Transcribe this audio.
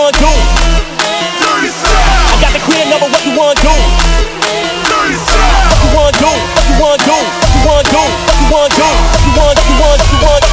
wanna do? I got the clear number, what you wanna do? What you wanna do? What you wanna do? What you wanna do? What you wanna do? What you want? What you want? What you want?